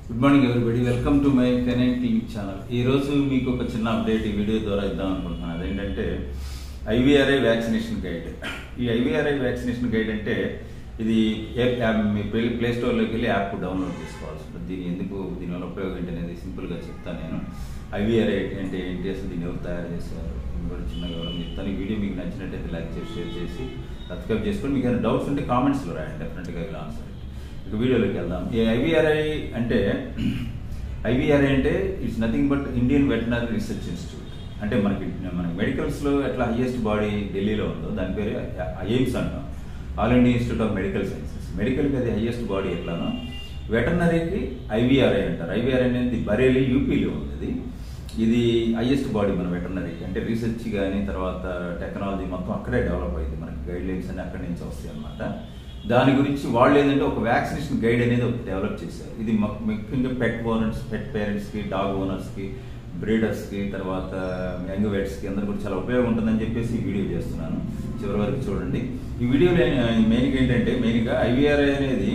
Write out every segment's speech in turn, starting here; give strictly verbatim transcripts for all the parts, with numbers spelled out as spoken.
Good morning everybody, welcome to my canine TV channel. ఈరోజు మీకు ఒక చిన్న అప్డేట్ ఈ వీడియో ద్వారా ఇద్దాం అనుకుంటున్నాను. అదేంటంటే ఐవీఆర్ఐ వ్యాక్సినేషన్ గైడ్. ఈ ఐవీఆర్ఐ వ్యాక్సినేషన్ గైడ్ అంటే ఇది మీ ప్లే స్టోర్లోకి వెళ్ళి యాప్ డౌన్లోడ్ చేసుకోవాల్సి ఉంటుంది. దీని ఎందుకు దీనివల్ల ఉపయోగం ఏంటి అనేది సింపుల్గా చెప్తాను నేను. ఐవీఆర్ఐ అంటే ఏంటి, అసలు దీన్ని ఎవరు తయారు చేశారు కూడా చిన్నగా ఎవరు చెప్తాను. ఈ వీడియో మీకు నచ్చినట్టయితే లైక్ చేసి షేర్ చేసి సబ్స్క్రైబ్ చేసుకొని మీకు ఏమైనా డౌట్స్ ఉంటే కామెంట్స్లో రాయండి, డెఫినెట్గా ఇలా ఆన్సర్. ఇక వీడియోలోకి వెళ్దాం. ఈ ఐవీఆర్ఐ అంటే ఐవీఆర్ఐ అంటే it's nothing but Indian veterinary research institute. అంటే మనకి మనకి మెడికల్స్లో ఎట్లా హైయెస్ట్ బాడీ ఢిల్లీలో ఉందో దాని పేరు ఎయిమ్స్ అంటాం, all India institute of medical sciences. మెడికల్కి అది హైయెస్ట్ బాడీ ఎట్లానో వెటర్నరీకి ఐవీఆర్ఐ అంటారు. ఐవీఆర్ఐ అనేది బరేలీ యూపీలో ఉంది. ఇది హైయెస్ట్ బాడీ మన వెటర్నరీకి. అంటే రీసెర్చ్ కానీ తర్వాత టెక్నాలజీ మొత్తం అక్కడే డెవలప్ అయింది. మనకి గైడ్ లైన్స్ అన్ని అక్కడి నుంచి వస్తాయి అన్నమాట. దాని గురించి వాళ్ళు ఏంటంటే ఒక వ్యాక్సినేషన్ గైడ్ అనేది ఒకటి డెవలప్ చేశారు. ఇది ముఖ్యంగా పెట్ ఓనర్స్, పెట్ పేరెంట్స్కి, డాగ్ ఓనర్స్కి, బ్రీడర్స్కి, తర్వాత యంగ్ వెట్స్కి అందరూ కూడా చాలా ఉపయోగం ఉంటుందని చెప్పేసి ఈ వీడియో చేస్తున్నాను. చివరి వరకు చూడండి. ఈ వీడియోలో మెయిన్గా ఏంటంటే మెయిన్గా ఐవీఆర్ఐ అనేది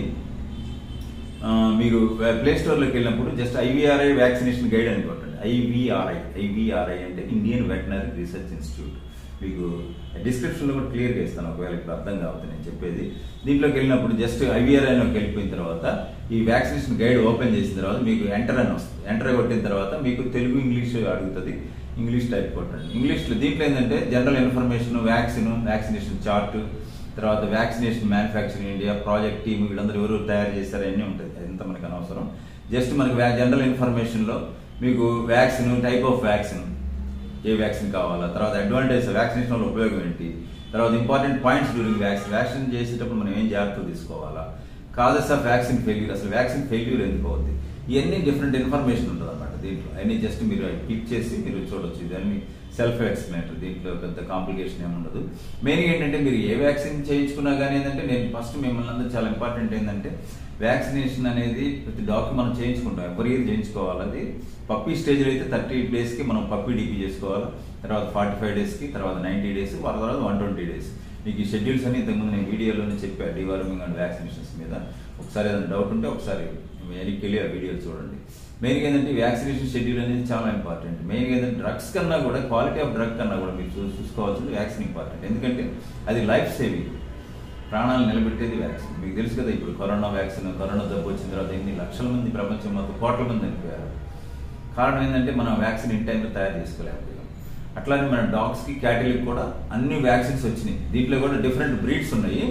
మీరు ప్లే స్టోర్లోకి వెళ్ళినప్పుడు జస్ట్ ఐవీఆర్ఐ వ్యాక్సినేషన్ గైడ్ అని కొట్టండి. ఐవీఆర్ఐ ఐవీఆర్ఐ అంటే ఇండియన్ వెటనరీ రీసెర్చ్ ఇన్స్టిట్యూట్. మీకు డిస్క్రిప్షన్లో కూడా క్లియర్గా ఇస్తాను, ఒకవేళ ఇప్పుడు అర్థం కావద్దు నేను చెప్పేది. దీంట్లోకి వెళ్ళినప్పుడు జస్ట్ ఐవీఆర్ఐలోకి వెళ్ళిపోయిన తర్వాత ఈ వ్యాక్సినేషన్ గైడ్ ఓపెన్ చేసిన తర్వాత మీకు ఎంటర్ అని వస్తుంది. ఎంటర్ కొట్టిన తర్వాత మీకు తెలుగు ఇంగ్లీష్ అడుగుతుంది. ఇంగ్లీష్ టైప్ కొట్టండి. ఇంగ్లీష్లో దీంట్లో ఏంటంటే general information, vaccine, vaccination chart, తర్వాత vaccination manufacturing India, project team, వీళ్ళందరూ ఎవరు తయారు చేశారు అన్నీ ఉంటుంది. ఎంత మనకు అనవసరం. జస్ట్ మనకి జనరల్ ఇన్ఫర్మేషన్లో మీకు వ్యాక్సిన్, టైప్ ఆఫ్ వ్యాక్సిన్, ఏ వ్యాక్సిన్ కావాలా, తర్వాత అడ్వాంటేజ్ వ్యాక్సినేషన్ వల్ల ఉపయోగం ఏంటి, తర్వాత important points during vaccine, vaccine చేసేటప్పుడు మనం ఏం జాగ్రత్తలు తీసుకోవాలా, కాజెస్ ఆఫ్ వ్యాక్సిన్ ఫెయిల్యూర్, అసలు వ్యాక్సిన్ ఫెయిల్యూర్ ఎందుకు అవుతుంది, ఇవన్నీ డిఫరెంట్ ఇన్ఫర్మేషన్ ఉంటుంది అన్నమాట దీంట్లో. అన్ని జస్ట్ మీరు క్లిక్ చేసి మీరు చూడొచ్చు. ఇదన్నీ సెల్ఫ్ ఎక్స్ప్లెనేటరీ, దీంట్లో పెద్ద కాంప్లికేషన్ ఏమి ఉండదు. మెయిన్గా ఏంటంటే మీరు ఏ వ్యాక్సిన్ చేయించుకున్నా కానీ ఏంటంటే నేను ఫస్ట్ మిమ్మల్ని అందరూ చాలా ఇంపార్టెంట్ ఏంటంటే వ్యాక్సినేషన్ అనేది ప్రతి డాక్టర్ మనం చేయించుకుంటాం, ఎవరి ఇయర్ చేయించుకోవాలి. అది పప్పీ స్టేజ్లో అయితే థర్టీ డేస్కి మనం పప్పీ డీపీ చేసుకోవాలి, తర్వాత ఫార్టీ ఫైవ్ డేస్కి, తర్వాత నైంటీ డేస్, వారి తర్వాత వన్ ట్వంటీ డేస్. మీకు ఈ షెడ్యూల్స్ అని ఇంతకుముందు నేను వీడియోలోనే చెప్పాను, డివార్మింగ్ అండ్ వ్యాక్సినేషన్స్ మీద. ఒకసారి ఏదైనా డౌట్ ఉంటే ఒకసారి వెనక్కి వెళ్ళి ఆ వీడియో చూడండి. మెయిన్గా ఏంటంటే వ్యాక్సినేషన్ షెడ్యూల్ అనేది చాలా ఇంపార్టెంట్. మెయిన్గా ఏంటంటే డ్రగ్స్ కన్నా కూడా, క్వాలిటీ ఆఫ్ డ్రగ్ కన్నా కూడా మీరు చూ చూసుకోవాల్సింది వ్యాక్సిన్ ఇంపార్టెంట్. ఎందుకంటే అది లైఫ్ సేవింగ్, ప్రాణాలు నిలబెట్టేది వ్యాక్సిన్. మీకు తెలుసు కదా, ఇప్పుడు కరోనా వ్యాక్సిన్, కరోనా జబ్బు వచ్చిన తర్వాత ఎన్ని లక్షల మంది, ప్రపంచం మొత్తం కోట్ల మంది చనిపోయారు. కారణం ఏంటంటే మనం వ్యాక్సిన్ ఇన్ టైంలో తయారు చేసుకోలేకపోయాం. అట్లానే మన డాగ్స్కి, క్యాటిల్కి కూడా అన్ని వ్యాక్సిన్స్ వచ్చినాయి. దీంట్లో కూడా డిఫరెంట్ బ్రీడ్స్ ఉన్నాయి,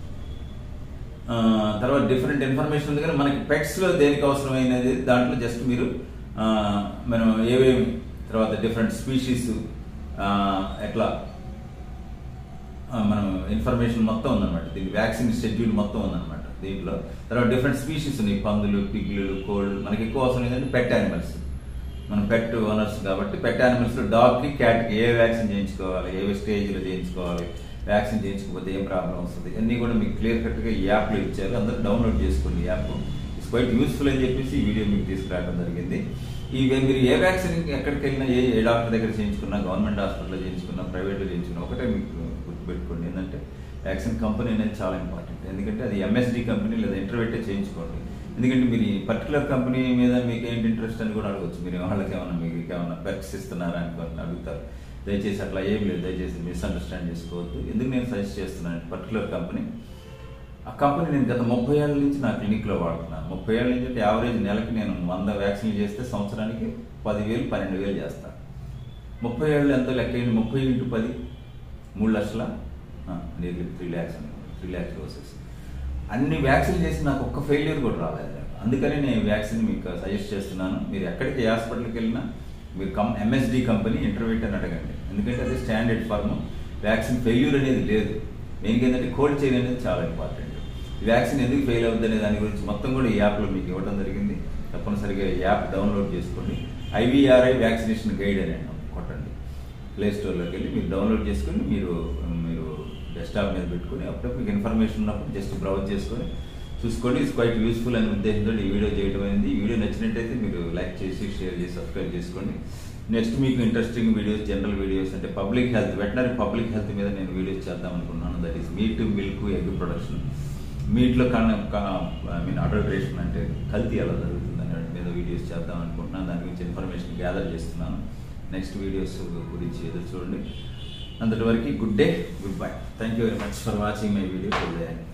తర్వాత డిఫరెంట్ ఇన్ఫర్మేషన్ ఉంది. కానీ మనకి పెట్స్లో దేనికి అవసరమైనది దాంట్లో జస్ట్ మీరు మనం ఏవేమి, తర్వాత డిఫరెంట్ స్పీషీస్ ఎట్లా మనం ఇన్ఫర్మేషన్ మొత్తం ఉందన్నమాట. దీనికి వ్యాక్సిన్ షెడ్యూల్ మొత్తం ఉందన్నమాట దీంట్లో. తర్వాత డిఫరెంట్ స్పీషీస్ ఉన్నాయి, పందులు, పిగ్లు, కోళ్ళు. మనకి ఎక్కువ అవసరం ఏంటంటే పెట్ యానిమల్స్. మనం పెట్ ఓనర్స్ కాబట్టి పెట్ యానిమల్స్లో డాగ్కి, క్యాట్కి ఏ వ్యాక్సిన్ చేయించుకోవాలి, ఏ స్టేజ్లో చేయించుకోవాలి, వ్యాక్సిన్ చేయించుకోకపోతే ఏం ప్రాబ్లం వస్తుంది, అన్నీ కూడా మీకు క్లియర్ కట్గా ఈ యాప్లో ఇచ్చారు. అందరూ డౌన్లోడ్ చేసుకోండి ఈ యాప్. ఇట్స్ క్వైట్ యూస్ఫుల్ అని చెప్పేసి ఈ వీడియో మీకు తీసుకురావడం జరిగింది. ఈ మీరు ఏ వ్యాక్సిన్ ఎక్కడికి వెళ్ళినా, ఏ ఏ డాక్టర్ దగ్గర చేయించుకున్నా, గవర్నమెంట్ హాస్పిటల్లో చేయించుకున్నా, ప్రైవేట్లో చేయించుకున్నా, ఒకటే మీకు గుర్తుపెట్టుకోండి ఏంటంటే వ్యాక్సిన్ కంపెనీ అనేది చాలా ఇంపార్టెంట్. ఎందుకంటే అది ఎంఎస్డి కంపెనీ లేదా ఇంటర్వెట్టే చేయించుకోండి. ఎందుకంటే మీరు ఈ పర్టికులర్ కంపెనీ మీద మీకు ఏంటి ఇంట్రెస్ట్ అని కూడా అడగచ్చు. మీరు వాళ్ళకి ఏమన్నా మీకు ఏమన్నా పెర్క్స్ ఇస్తున్నారా అని అడుగుతారు. దయచేసి అట్లా ఏం లేదు, దయచేసి మిస్అండర్స్టాండ్ చేసుకోవద్దు. ఎందుకు నేను సజెస్ట్ చేస్తున్నాను, పర్టికులర్ కంపెనీ, ఆ కంపెనీ నేను గత ముప్పై ఏళ్ళ నుంచి నా క్లినిక్లో వాడుతున్నాను. ముప్పై ఏళ్ళ నుంచి అంటే యావరేజ్ నెలకి నేను వంద వ్యాక్సిన్లు చేస్తే సంవత్సరానికి పదివేలు పన్నెండు వేలు చేస్తాను. ముప్పై ఏళ్ళు ఎంతో లెక్క అయింది, ముప్పై ఇంటూ పది మూడు లక్షల nearly three lakhs three lakhs doses. అన్ని వ్యాక్సిన్ చేసి నాకు ఒక్క ఫెయిల్యూర్ కూడా రాలేదు. అందుకని నేను వ్యాక్సిన్ మీకు సజెస్ట్ చేస్తున్నాను. మీరు ఎక్కడికి ఏ హాస్పిటల్కి వెళ్ళినా మీరు కం ఎంఎస్డి కంపెనీ ఇంటర్వ్యూట్ అని అడగండి. ఎందుకంటే అది స్టాండర్డ్ ఫార్మ్. వ్యాక్సిన్ ఫెయిల్యూర్ అనేది లేదు. మెయిన్గా ఏంటంటే కోల్డ్ చైన్ అనేది చాలా ఇంపార్టెంట్. వ్యాక్సిన్ ఎందుకు ఫెయిల్ అవుతుంది అనే దాని గురించి మొత్తం కూడా ఈ యాప్లో మీకు ఇవ్వడం జరిగింది. తప్పనిసరిగా ఈ యాప్ డౌన్లోడ్ చేసుకోండి. ఐవీఆర్ఐ వ్యాక్సినేషన్ గైడ్ అని కొట్టండి. ప్లే స్టోర్లోకి వెళ్ళి మీరు డౌన్లోడ్ చేసుకొని మీరు మీరు డెస్క్టాప్ మీద పెట్టుకుని అప్పుడప్పుడు మీకు ఇన్ఫర్మేషన్ ఉన్నప్పుడు జస్ట్ బ్రౌజ్ చేసుకొని చూసుకోండి. ఇట్స్ క్వైట్ యూస్ఫుల్ అనే ఉద్దేశంతో ఈ వీడియో చేయడం అయింది. ఈ వీడియో నచ్చినట్టయితే మీరు లైక్ చేసి, షేర్ చేసి, సబ్స్క్రైబ్ చేసుకోండి. నెక్స్ట్ మీకు ఇంట్రెస్టింగ్ వీడియోస్, జనరల్ వీడియోస్ అంటే public health, veterinary public health మీద నేను వీడియోస్ చేద్దాం అనుకున్నాను. That is meat, milk, egg production. మీట్లో కన్నా ఐ మీన్ అడల్ట్రేషన్ అంటే కల్తీ ఎలా జరుగుతుంది అనే మీద మీద వీడియోస్ చేద్దాం అనుకుంటున్నాను. దాని గురించి ఇన్ఫర్మేషన్ గ్యాదర్ చేస్తున్నాను. నెక్స్ట్ వీడియోస్ గురించి ఎదురు చూడండి. అంతటి వరకు good day, good bye. Thank you very much for watching my video.